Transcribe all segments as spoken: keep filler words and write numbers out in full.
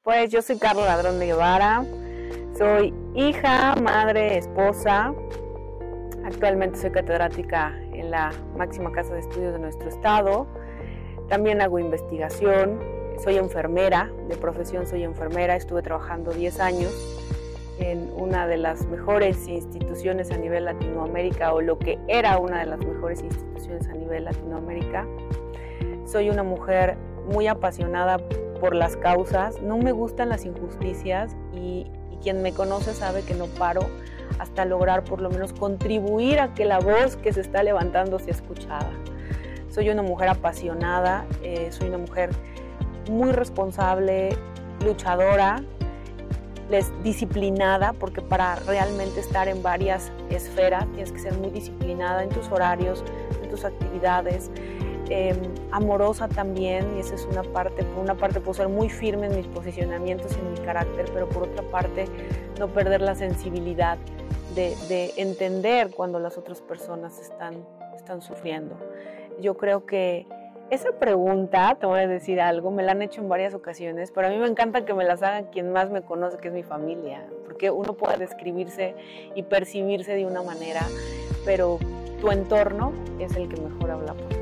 Pues yo soy Carla Ladrón de Guevara, soy hija, madre, esposa. Actualmente soy catedrática en la máxima casa de estudios de nuestro estado. También hago investigación, soy enfermera, de profesión soy enfermera. Estuve trabajando diez años en una de las mejores instituciones a nivel Latinoamérica, o lo que era una de las mejores instituciones a nivel Latinoamérica. Soy una mujer muy apasionada por las causas, no me gustan las injusticias y, y quien me conoce sabe que no paro hasta lograr por lo menos contribuir a que la voz que se está levantando sea escuchada. Soy una mujer apasionada, eh, soy una mujer muy responsable, luchadora, les, disciplinada, porque para realmente estar en varias esferas tienes que ser muy disciplinada en tus horarios, en tus actividades. Eh, amorosa también, y esa es una parte. Por una parte puedo ser muy firme en mis posicionamientos y en mi carácter, pero por otra parte no perder la sensibilidad de, de entender cuando las otras personas están, están sufriendo. Yo creo que esa pregunta, te voy a decir algo, me la han hecho en varias ocasiones, pero a mí me encanta que me las hagan quien más me conoce, que es mi familia, porque uno puede describirse y percibirse de una manera, pero tu entorno es el que mejor habla por ti.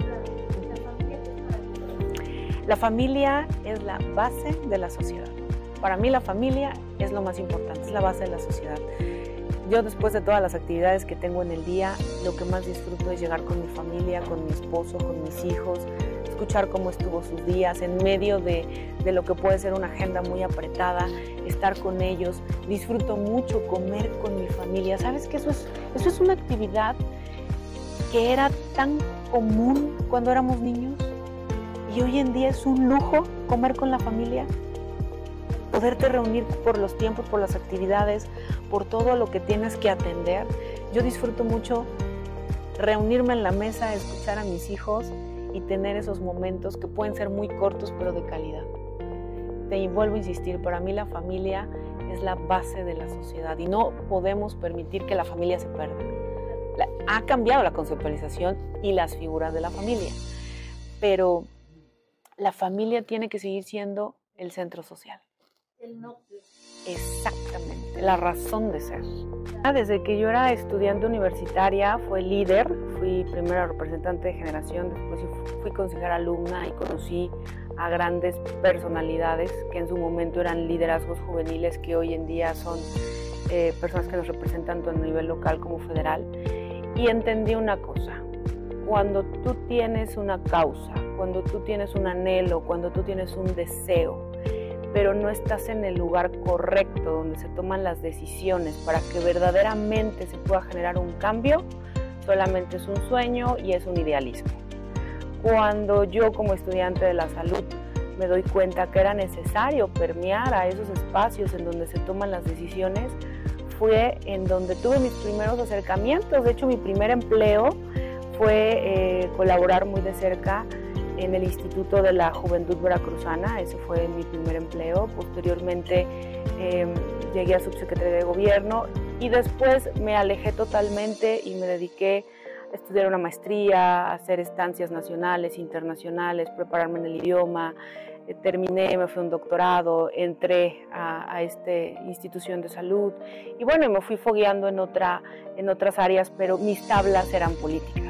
La familia es la base de la sociedad. Para mí la familia es lo más importante, es la base de la sociedad. Yo, después de todas las actividades que tengo en el día, lo que más disfruto es llegar con mi familia, con mi esposo, con mis hijos, escuchar cómo estuvo sus días, en medio de, de lo que puede ser una agenda muy apretada, estar con ellos. Disfruto mucho comer con mi familia. ¿Sabes qué? Eso es, eso es una actividad que era tan común cuando éramos niños. Y hoy en día es un lujo comer con la familia, poderte reunir por los tiempos, por las actividades, por todo lo que tienes que atender. Yo disfruto mucho reunirme en la mesa, escuchar a mis hijos y tener esos momentos que pueden ser muy cortos pero de calidad. Te vuelvo a insistir, para mí la familia es la base de la sociedad y no podemos permitir que la familia se pierda. Ha cambiado la conceptualización y las figuras de la familia, pero la familia tiene que seguir siendo el centro social. El núcleo. Exactamente, la razón de ser. Desde que yo era estudiante universitaria fui líder, fui primera representante de generación, después fui consejera alumna y conocí a grandes personalidades que en su momento eran liderazgos juveniles, que hoy en día son eh, personas que nos representan tanto a nivel local como federal. Y entendí una cosa: cuando tú tienes una causa, cuando tú tienes un anhelo, cuando tú tienes un deseo, pero no estás en el lugar correcto donde se toman las decisiones para que verdaderamente se pueda generar un cambio, solamente es un sueño y es un idealismo. Cuando yo, como estudiante de la salud, me doy cuenta que era necesario permear a esos espacios en donde se toman las decisiones, fue en donde tuve mis primeros acercamientos. De hecho, mi primer empleo fue eh, colaborar muy de cerca en el Instituto de la Juventud Veracruzana. Ese fue mi primer empleo. Posteriormente eh, llegué a subsecretaría de Gobierno y después me alejé totalmente y me dediqué a estudiar una maestría, a hacer estancias nacionales, internacionales, prepararme en el idioma. Eh, terminé, me fui a un doctorado, entré a, a esta institución de salud y bueno, me fui fogueando en, otra, en otras áreas, pero mis tablas eran políticas.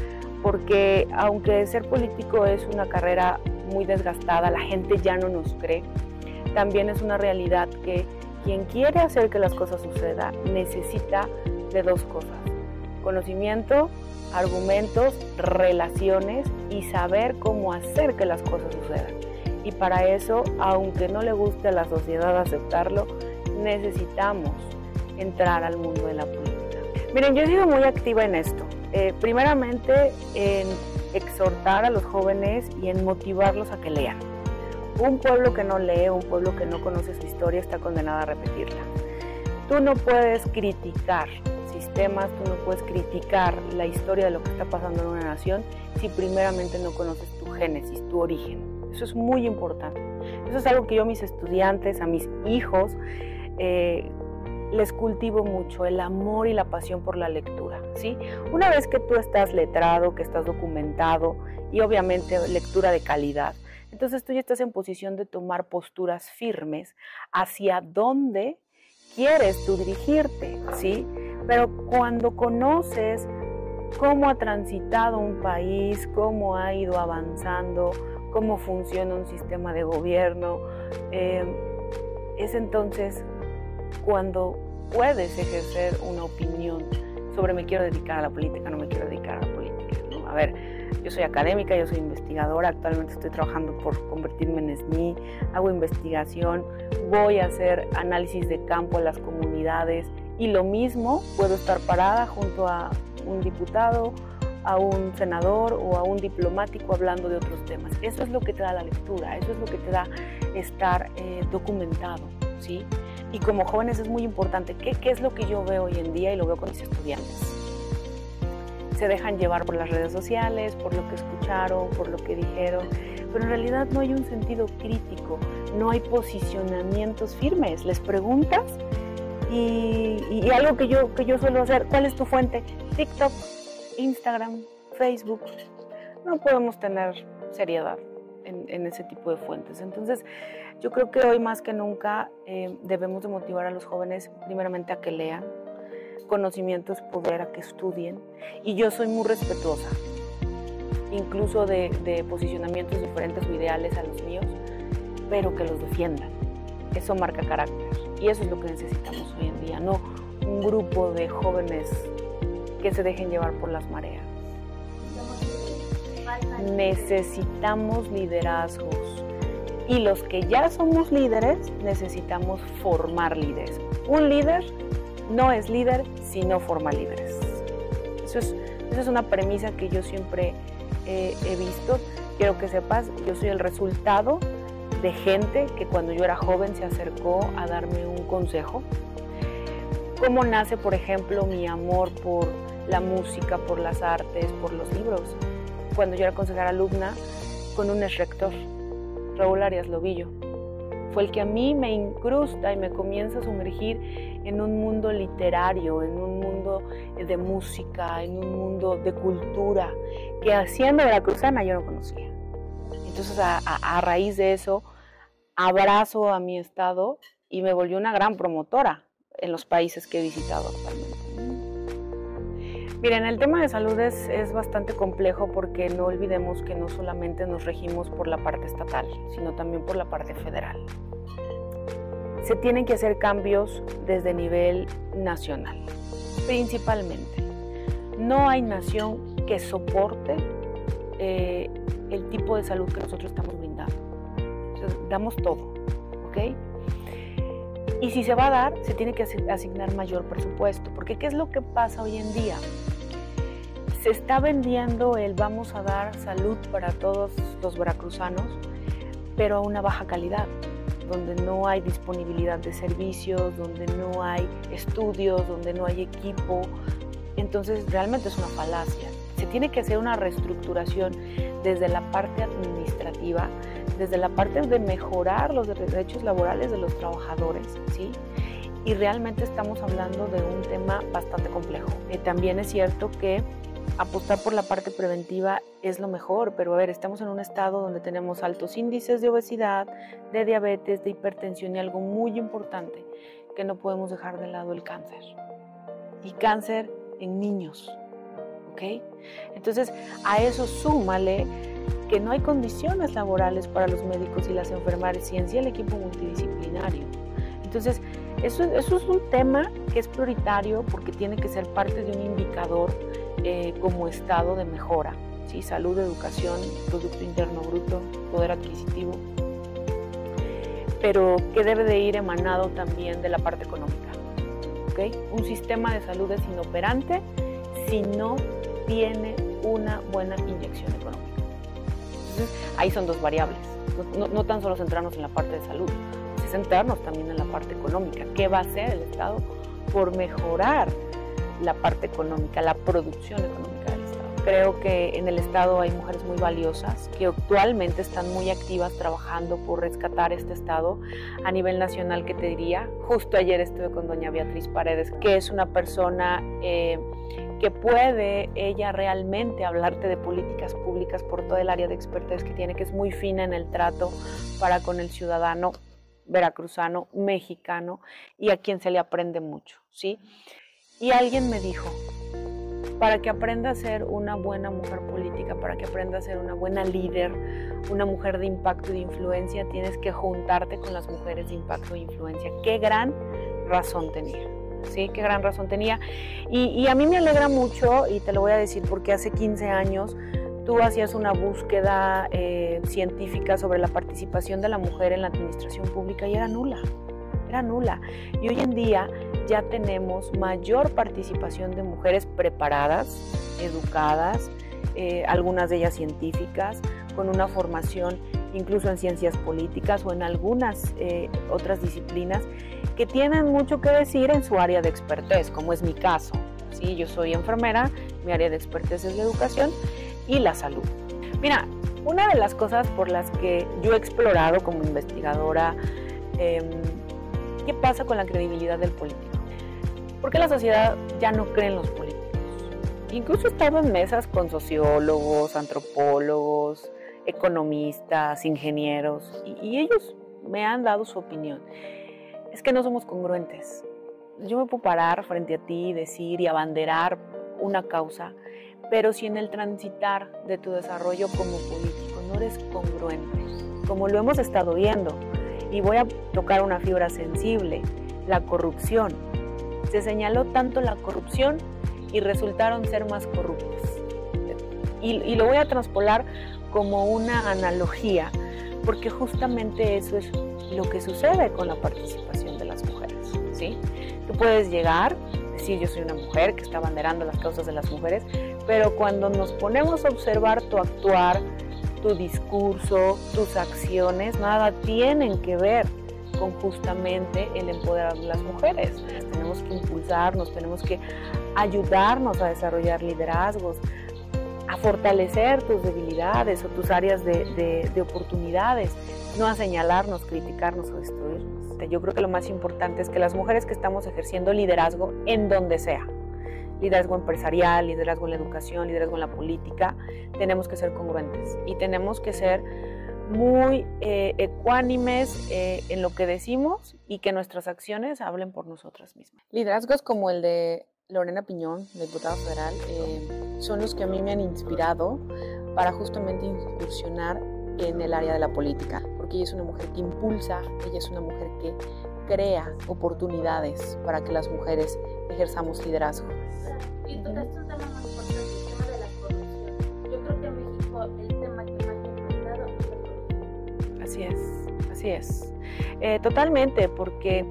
Porque aunque ser político es una carrera muy desgastada, la gente ya no nos cree, también es una realidad que quien quiere hacer que las cosas sucedan necesita de dos cosas: conocimiento, argumentos, relaciones y saber cómo hacer que las cosas sucedan. Y para eso, aunque no le guste a la sociedad aceptarlo, necesitamos entrar al mundo de la política. Miren, yo he sido muy activa en esto. Eh, primeramente en exhortar a los jóvenes y en motivarlos a que lean. Un pueblo que no lee, un pueblo que no conoce su historia, está condenado a repetirla. Tú no puedes criticar sistemas, tú no puedes criticar la historia de lo que está pasando en una nación si primeramente no conoces tu génesis, tu origen. Eso es muy importante. Eso es algo que yo a mis estudiantes, a mis hijos, eh, les cultivo mucho el amor y la pasión por la lectura, ¿sí? Una vez que tú estás letrado, que estás documentado y obviamente lectura de calidad, entonces tú ya estás en posición de tomar posturas firmes hacia dónde quieres tú dirigirte, ¿sí? Pero cuando conoces cómo ha transitado un país, cómo ha ido avanzando, cómo funciona un sistema de gobierno, eh, es entonces cuando puedes ejercer una opinión sobre me quiero dedicar a la política, no me quiero dedicar a la política, ¿no? A ver, yo soy académica, yo soy investigadora, actualmente estoy trabajando por convertirme en S N I, hago investigación, voy a hacer análisis de campo a las comunidades y lo mismo puedo estar parada junto a un diputado, a un senador o a un diplomático hablando de otros temas. Eso es lo que te da la lectura, eso es lo que te da estar eh, documentado, ¿sí? Y como jóvenes es muy importante, ¿qué, ¿qué es lo que yo veo hoy en día y lo veo con mis estudiantes? Se dejan llevar por las redes sociales, por lo que escucharon, por lo que dijeron, pero en realidad no hay un sentido crítico, no hay posicionamientos firmes. Les preguntas y, y algo que yo, que yo suelo hacer, ¿cuál es tu fuente? TikTok, Instagram, Facebook. No podemos tener seriedad en, en ese tipo de fuentes. Entonces, yo creo que hoy más que nunca eh, debemos de motivar a los jóvenes primeramente a que lean. Conocimiento es poder, a que estudien. Y yo soy muy respetuosa, incluso de, de posicionamientos diferentes o ideales a los míos, pero que los defiendan. Eso marca carácter. Y eso es lo que necesitamos hoy en día, no un grupo de jóvenes que se dejen llevar por las mareas. Necesitamos liderazgos. Y los que ya somos líderes, necesitamos formar líderes. Un líder no es líder si no forma líderes. Eso es, eso es una premisa que yo siempre eh, he visto. Quiero que sepas, yo soy el resultado de gente que cuando yo era joven se acercó a darme un consejo. ¿Cómo nace, por ejemplo, mi amor por la música, por las artes, por los libros? Cuando yo era consejera alumna con un exrector, Raúl Arias Lobillo, fue el que a mí me incrusta y me comienza a sumergir en un mundo literario, en un mundo de música, en un mundo de cultura, que siendo veracruzana yo no conocía. Entonces a, a, a raíz de eso, abrazo a mi estado y me volví una gran promotora en los países que he visitado actualmente. Miren, el tema de salud es, es bastante complejo porque no olvidemos que no solamente nos regimos por la parte estatal, sino también por la parte federal. Se tienen que hacer cambios desde nivel nacional, principalmente. No hay nación que soporte eh, el tipo de salud que nosotros estamos brindando. O sea, damos todo, ¿ok? Y si se va a dar, se tiene que asignar mayor presupuesto, porque ¿qué es lo que pasa hoy en día? Se está vendiendo el vamos a dar salud para todos los veracruzanos, pero a una baja calidad, donde no hay disponibilidad de servicios, donde no hay estudios, donde no hay equipo. Entonces realmente es una falacia. Se tiene que hacer una reestructuración desde la parte administrativa, desde la parte de mejorar los derechos laborales de los trabajadores, ¿sí? Y realmente estamos hablando de un tema bastante complejo. Eh, también es cierto que apostar por la parte preventiva es lo mejor, pero a ver, estamos en un estado donde tenemos altos índices de obesidad, de diabetes, de hipertensión y algo muy importante, que no podemos dejar de lado el cáncer. Y cáncer en niños, ¿ok? Entonces, a eso súmale que no hay condiciones laborales para los médicos y las enfermeras y en sí el equipo multidisciplinario. Entonces, eso, eso es un tema que es prioritario porque tiene que ser parte de un indicador eh, como estado de mejora, ¿sí? Salud, educación, Producto Interno Bruto, poder adquisitivo, pero que debe de ir emanado también de la parte económica, ¿ok? Un sistema de salud es inoperante si no tiene una buena inyección económica. Entonces, ahí son dos variables, no, no tan solo centrarnos en la parte de salud, sino centrarnos también en la parte económica. ¿Qué va a hacer el Estado por mejorar la parte económica, la producción económica del Estado? Creo que en el Estado hay mujeres muy valiosas que actualmente están muy activas trabajando por rescatar este Estado a nivel nacional, que te diría. Justo ayer estuve con doña Beatriz Paredes, que es una persona eh, que puede ella realmente hablarte de políticas públicas por todo el área de expertise que tiene, que es muy fina en el trato para con el ciudadano veracruzano, mexicano, y a quien se le aprende mucho, ¿sí? Y alguien me dijo, para que aprenda a ser una buena mujer política, para que aprenda a ser una buena líder, una mujer de impacto y de influencia, tienes que juntarte con las mujeres de impacto e influencia. Qué gran razón tenía, ¿sí? Qué gran razón tenía. Y, y a mí me alegra mucho, y te lo voy a decir porque hace quince años tú hacías una búsqueda eh, científica sobre la participación de la mujer en la administración pública y era nula. Era nula. Y hoy en día ya tenemos mayor participación de mujeres preparadas, educadas, eh, algunas de ellas científicas, con una formación incluso en ciencias políticas o en algunas eh, otras disciplinas que tienen mucho que decir en su área de expertise, como es mi caso. ¿Sí? Yo soy enfermera, mi área de expertise es la educación y la salud. Mira, una de las cosas por las que yo he explorado como investigadora, eh, ¿qué pasa con la credibilidad del político? ¿Por qué la sociedad ya no cree en los políticos? Incluso he estado en mesas con sociólogos, antropólogos, economistas, ingenieros, y, y ellos me han dado su opinión. Es que no somos congruentes. Yo me puedo parar frente a ti y decir y abanderar una causa, pero si en el transitar de tu desarrollo como político no eres congruente, como lo hemos estado viendo, y voy a tocar una fibra sensible, la corrupción. Se señaló tanto la corrupción y resultaron ser más corruptos. Y, y lo voy a traspolar como una analogía, porque justamente eso es lo que sucede con la participación de las mujeres, ¿sí? Tú puedes llegar, decir yo soy una mujer que está abanderando las causas de las mujeres, pero cuando nos ponemos a observar tu actuar, tu discurso, tus acciones, nada tienen que ver con justamente el empoderar de las mujeres. Tenemos que impulsarnos, tenemos que ayudarnos a desarrollar liderazgos, a fortalecer tus debilidades o tus áreas de, de, de oportunidades, no a señalarnos, criticarnos o destruirnos. Yo creo que lo más importante es que las mujeres que estamos ejerciendo liderazgo en donde sea, liderazgo empresarial, liderazgo en la educación, liderazgo en la política, tenemos que ser congruentes y tenemos que ser muy eh, ecuánimes eh, en lo que decimos y que nuestras acciones hablen por nosotras mismas. Liderazgos como el de Lorena Piñón, diputada federal, eh, son los que a mí me han inspirado para justamente incursionar en el área de la política, porque ella es una mujer que impulsa, ella es una mujer que crea oportunidades para que las mujeres ejerzamos liderazgo. Y tocaste un tema muy importante, el tema de la corrupción. Yo creo que en México el tema que más ha enfrentado es la corrupción. Así es, así es. Eh, totalmente, porque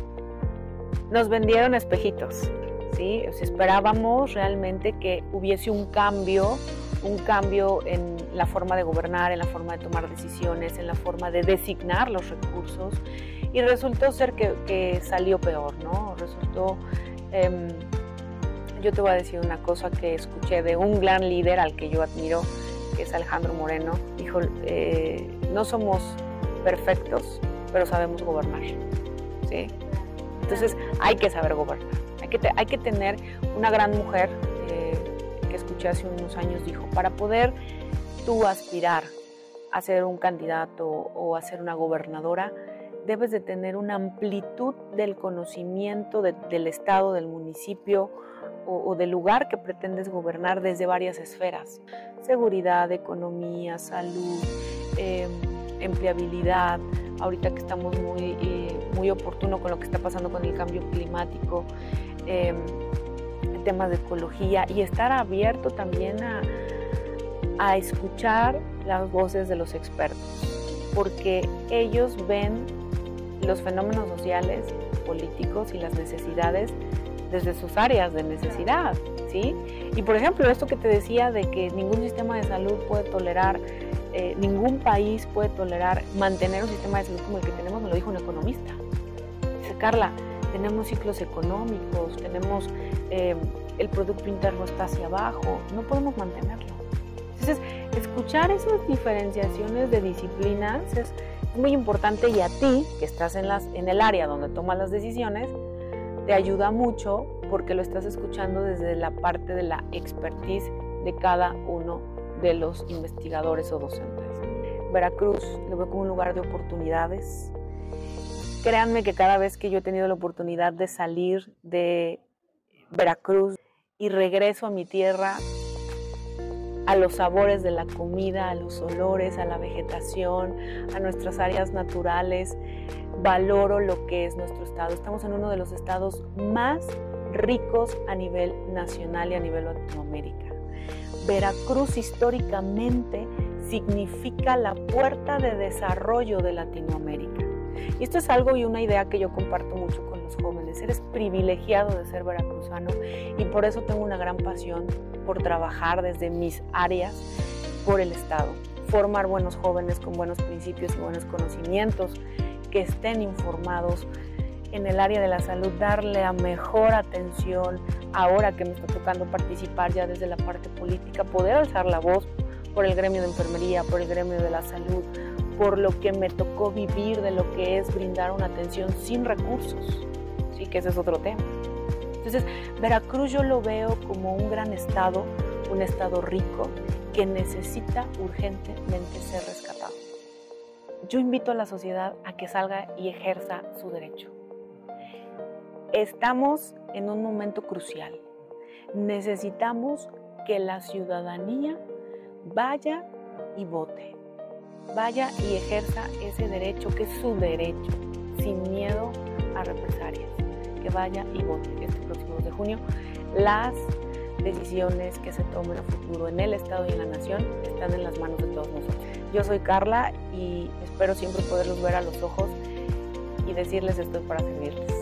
nos vendieron espejitos, ¿sí? O sea, esperábamos realmente que hubiese un cambio, un cambio en la forma de gobernar, en la forma de tomar decisiones, en la forma de designar los recursos, y resultó ser que, que salió peor, ¿no? Resultó... Eh, Yo te voy a decir una cosa que escuché de un gran líder al que yo admiro, que es Alejandro Moreno. Dijo, eh, no somos perfectos, pero sabemos gobernar, ¿sí? Entonces hay que saber gobernar. Hay que, te, hay que tener una gran mujer, eh, que escuché hace unos años, dijo, para poder tú aspirar a ser un candidato o a ser una gobernadora, debes de tener una amplitud del conocimiento de, del estado, del municipio, O, o del lugar que pretendes gobernar desde varias esferas: seguridad, economía, salud, eh, empleabilidad, ahorita que estamos muy, eh, muy oportuno con lo que está pasando con el cambio climático, eh, temas de ecología, y estar abierto también a, a escuchar las voces de los expertos, porque ellos ven los fenómenos sociales, políticos y las necesidades desde sus áreas de necesidad, ¿sí? Y por ejemplo, esto que te decía de que ningún sistema de salud puede tolerar, eh, ningún país puede tolerar mantener un sistema de salud como el que tenemos, me lo dijo un economista. Dice, Carla, tenemos ciclos económicos, tenemos eh, el Producto Interno está hacia abajo, no podemos mantenerlo. Entonces, escuchar esas diferenciaciones de disciplinas es muy importante, y a ti, que estás en, las, en el área donde tomas las decisiones, te ayuda mucho porque lo estás escuchando desde la parte de la expertise de cada uno de los investigadores o docentes. Veracruz lo veo como un lugar de oportunidades. Créanme que cada vez que yo he tenido la oportunidad de salir de Veracruz y regreso a mi tierra, a los sabores de la comida, a los olores, a la vegetación, a nuestras áreas naturales, valoro lo que es nuestro estado. Estamos en uno de los estados más ricos a nivel nacional y a nivel Latinoamérica. Veracruz históricamente significa la puerta de desarrollo de Latinoamérica. Y esto es algo y una idea que yo comparto mucho con los jóvenes. Eres privilegiado de ser veracruzano y por eso tengo una gran pasión por trabajar desde mis áreas por el estado. Formar buenos jóvenes con buenos principios y buenos conocimientos, que estén informados en el área de la salud, darle la mejor atención. Ahora que me está tocando participar ya desde la parte política, poder alzar la voz por el gremio de enfermería, por el gremio de la salud, por lo que me tocó vivir de lo que es brindar una atención sin recursos, sí, que ese es otro tema. Entonces, Veracruz yo lo veo como un gran estado, un estado rico que necesita urgentemente ser rescatado. Yo invito a la sociedad a que salga y ejerza su derecho. Estamos en un momento crucial. Necesitamos que la ciudadanía vaya y vote. Vaya y ejerza ese derecho, que es su derecho, sin miedo a represalias. Que vaya y vote este próximo dos de junio. Las decisiones que se tomen a futuro en el Estado y en la Nación están en las manos de todos nosotros. Yo soy Carla y espero siempre poderlos ver a los ojos y decirles estoy para servirles.